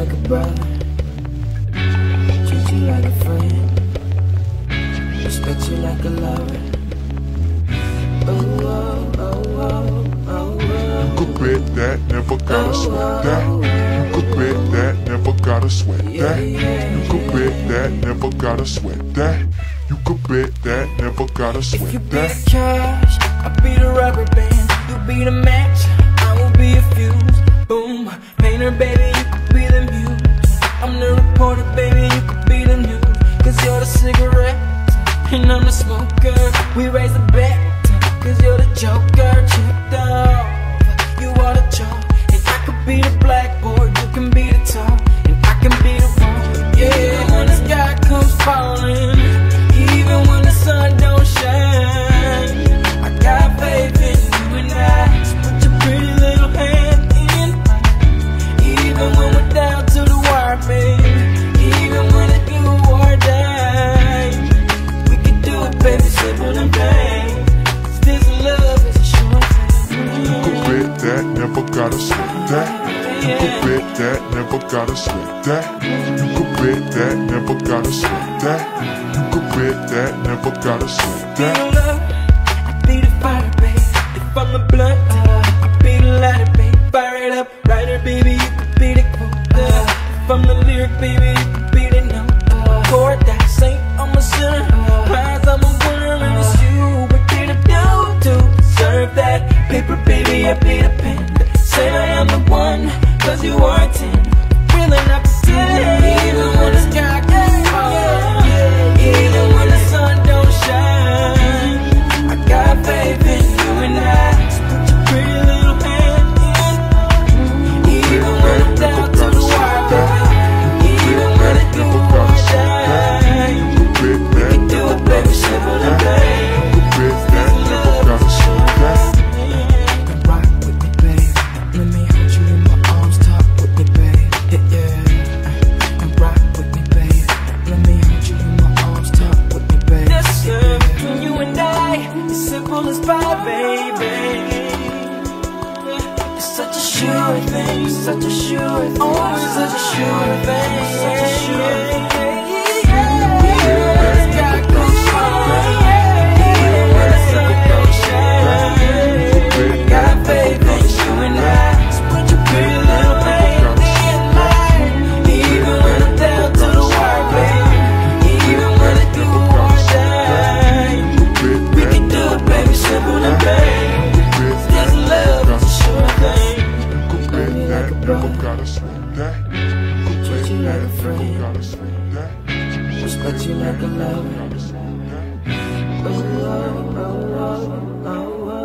like a brother, treat you like a friend, respect you like a lover. Oh, oh, oh, oh, oh. You could bet that, never gotta sweat that. You could bet that, never gotta sweat that. You could bet that, never gotta sweat that. You could bet that, never gotta If sweat you be that. the cash, I'll be the rubber band. You be the match, I will be a fuse. Boom, painter baby, you could be the muse. I'm the reporter baby, you could be the news. Cause you're the cigarette, and I'm the smoker. We raise the bet, cause you're the joker. Chipped off, you are the chalk. And I could be the blackboard, you can be the top. And I can be the one, yeah, when the sky comes falling, even when the sun don't shine, I got faith in you and I. So put your pretty little hand in mine. Even when we're down to the wire, baby. Even when it's do or die, we can do it, baby, simple and plain. 'Cause this love is a short thing. You could bet that, never gotta sweat that. You could bet that, never gotta sweat that. You could bet that, never gotta sweat that. You could bet that, never gotta sweat Be that. the love, I be the fire, baby. If I'm the blunt, I be the lighter, baby. Fire it up, writer, baby, you could be the quote. If I'm the lyric, baby, you could be the note. Chord that saint, I'm a sinner. Prize, I'm a winner, and it's you. What did I do to deserve that? Paper, baby, I be the pen. Say I am the one, cause you are a 10. Really not pretend, even when the sky gets falling, even when the sun don't shine, I got faith in you and I. So put your pretty little hand in, even when I'm down to the wire, baby. Even when it do or die, we can do it, baby, simple and plain. You could bet that, never gotta sweat that. Rock with me, babe. Let me hold you in my arms, talk with me, babe. Yeah, yeah. And rock with me, babe. Let me hold you in my arms, talk with me, babe. This love between you and I is simple as pie, baby. It's such a sure thing, such a sure thing. Oh, it's such a sure thing, such a sure thing. Even when the sky goes falling, even when the sun don't shine, I got faith in you and I. So put your pretty little hand in mine. Even when I'm down to the wire, baby. Even when it do or die, we can do it, baby, simple and plain. This love is a sure thing. You could bet that, never gotta sweat that. You could Treat you bet like a that, never friend, gotta sweat that. respect you like a lover. Gotta sweat that. Oh, oh, oh, oh, oh, oh.